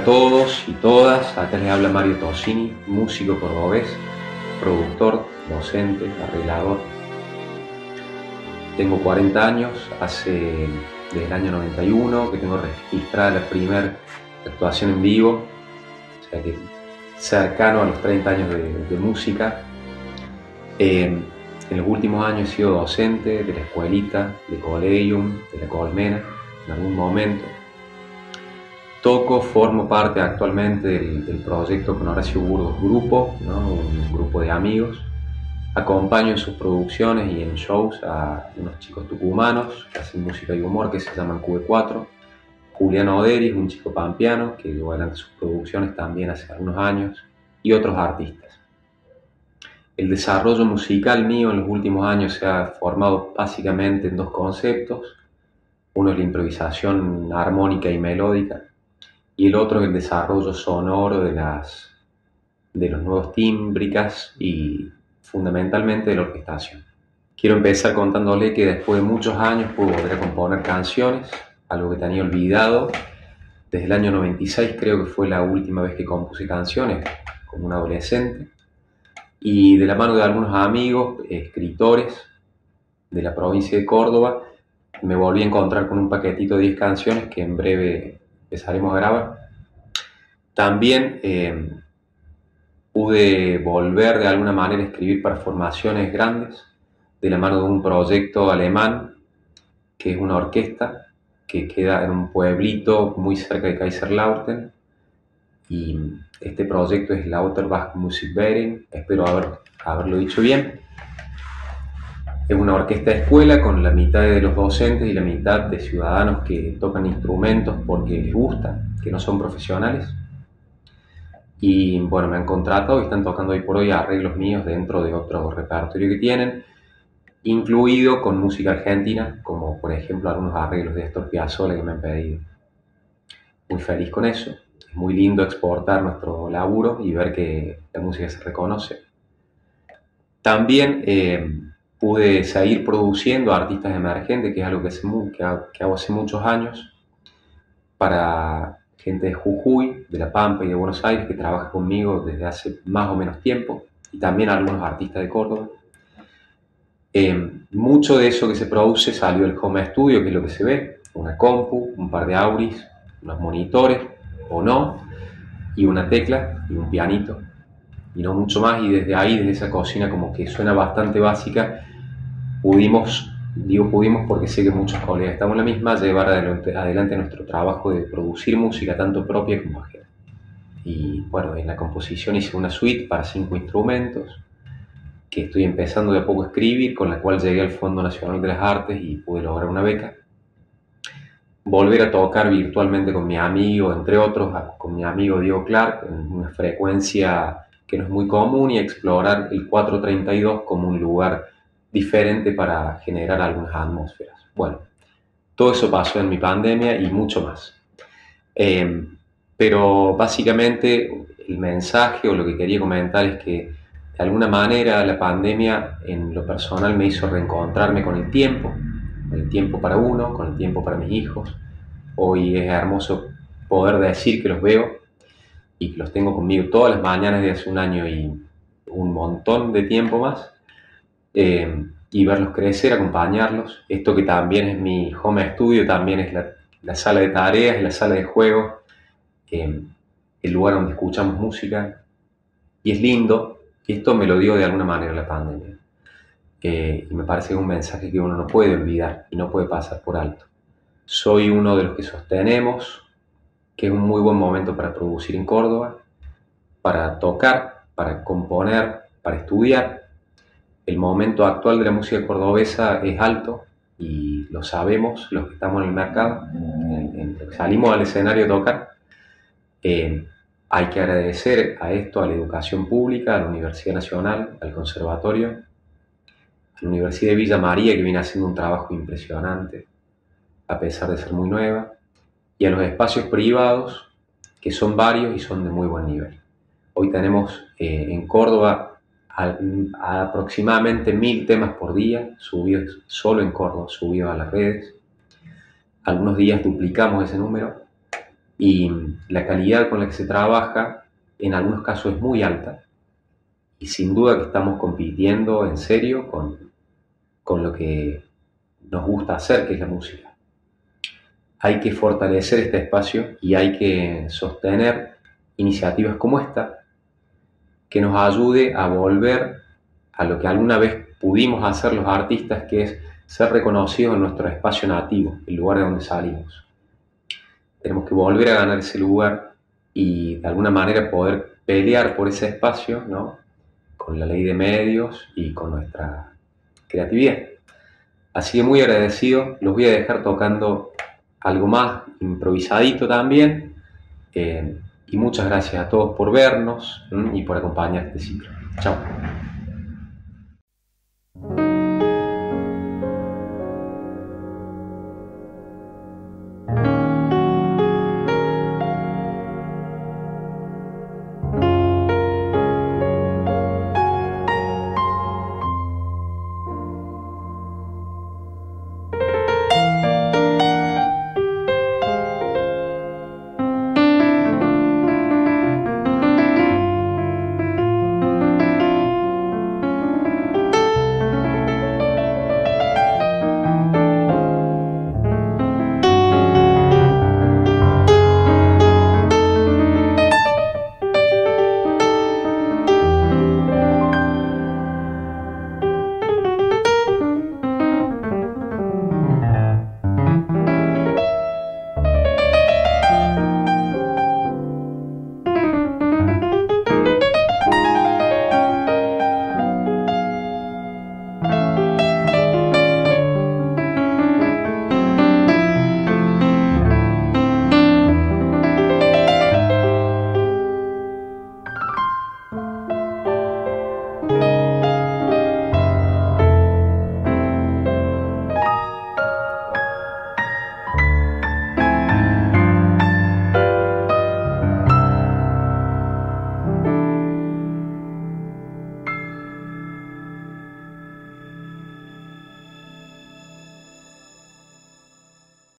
todos y todas, acá les habla Mario Tosini, músico cordobés, productor, docente, arreglador. Tengo 40 años, desde el año 91 que tengo registrada la primera actuación en vivo, o sea que cercano a los 30 años de música. En los últimos años he sido docente de la escuelita, de Collegium, de la Colmena, en algún momento. Formo parte actualmente del proyecto con Horacio Burgos Grupo, ¿no? Un grupo de amigos. Acompaño en sus producciones y en shows a unos chicos tucumanos que hacen música y humor que se llaman QB4. Julián Oderis, un chico pampeano que llevó adelante sus producciones también hace algunos años, y otros artistas. El desarrollo musical mío en los últimos años se ha formado básicamente en dos conceptos. Uno es la improvisación armónica y melódica, y el otro es el desarrollo sonoro de los nuevos tímbricas y fundamentalmente de la orquestación. Quiero empezar contándole que después de muchos años pude volver a componer canciones, algo que tenía olvidado. Desde el año 96 creo que fue la última vez que compuse canciones, como un adolescente. Y de la mano de algunos amigos, escritores de la provincia de Córdoba, me volví a encontrar con un paquetito de 10 canciones que en breve empezaremos a grabar. También pude volver de alguna manera a escribir para formaciones grandes, de la mano de un proyecto alemán, que es una orquesta que queda en un pueblito muy cerca de Kaiserslautern. Y este proyecto es Lauterbach Musikverein, espero haberlo dicho bien. Es una orquesta de escuela con la mitad de los docentes y la mitad de ciudadanos que tocan instrumentos porque les gusta, que no son profesionales. Y bueno, me han contratado y están tocando hoy por hoy arreglos míos dentro de otro repertorio que tienen, incluido con música argentina, como por ejemplo algunos arreglos de Astor Piazzolla que me han pedido. Muy feliz con eso. Es muy lindo exportar nuestro laburo y ver que la música se reconoce. También pude seguir produciendo artistas emergentes, que es algo que hago hace muchos años, para gente de Jujuy, de La Pampa y de Buenos Aires, que trabaja conmigo desde hace más o menos tiempo, y también algunos artistas de Córdoba. Mucho de eso que se produce salió del home studio, que es lo que se ve: una compu, un par de auris, unos monitores o no, y una tecla y un pianito, y no mucho más. Y desde ahí, desde esa cocina como que suena bastante básica, pudimos porque sé que muchos colegas estamos en la misma, llevar adelante nuestro trabajo de producir música tanto propia como ajena. Y bueno, en la composición hice una suite para 5 instrumentos que estoy empezando de a poco a escribir, con la cual llegué al Fondo Nacional de las Artes y pude lograr una beca. Volver a tocar virtualmente con mi amigo, entre otros, con mi amigo Diego Clark, en una frecuencia que no es muy común, y explorar el 432 como un lugar diferente para generar algunas atmósferas. Bueno, todo eso pasó en mi pandemia y mucho más. Pero básicamente el mensaje o lo que quería comentar es que de alguna manera la pandemia en lo personal me hizo reencontrarme con el tiempo para uno, con el tiempo para mis hijos. Hoy es hermoso poder decir que los veo y que los tengo conmigo todas las mañanas de hace un año y un montón de tiempo más, y verlos crecer, acompañarlos. Esto que también es mi home studio, también es la sala de tareas, la sala de juego, el lugar donde escuchamos música, y es lindo. Esto me lo dio de alguna manera la pandemia, y me parece que es un mensaje que uno no puede olvidar y no puede pasar por alto. Soy uno de los que sostenemos que es un muy buen momento para producir en Córdoba, para tocar, para componer, para estudiar. El momento actual de la música cordobesa es alto y lo sabemos los que estamos en el mercado, salimos al escenario a tocar. Hay que agradecer a esto, a la educación pública, a la Universidad Nacional, al Conservatorio, a la Universidad de Villa María, que viene haciendo un trabajo impresionante, a pesar de ser muy nueva, y a los espacios privados, que son varios y son de muy buen nivel. Hoy tenemos en Córdoba aproximadamente 1000 temas por día subidos, en Córdoba, subidos a las redes. Algunos días duplicamos ese número. y la calidad con la que se trabaja en algunos casos es muy alta y sin duda que estamos compitiendo en serio con lo que nos gusta hacer, que es la música. Hay que fortalecer este espacio y hay que sostener iniciativas como esta que nos ayude a volver a lo que alguna vez pudimos hacer los artistas, que es ser reconocidos en nuestro espacio nativo, el lugar de donde salimos. Tenemos que volver a ganar ese lugar y de alguna manera poder pelear por ese espacio, ¿no? Con la ley de medios y con nuestra creatividad. Así que muy agradecido, los voy a dejar tocando algo más improvisadito también. Y muchas gracias a todos por vernos y por acompañar este ciclo. Chao.